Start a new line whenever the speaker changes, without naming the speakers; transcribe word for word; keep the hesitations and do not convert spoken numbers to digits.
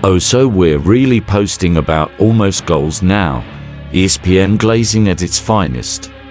Oh, so we're really posting about almost goals now. E S P N glazing at its finest.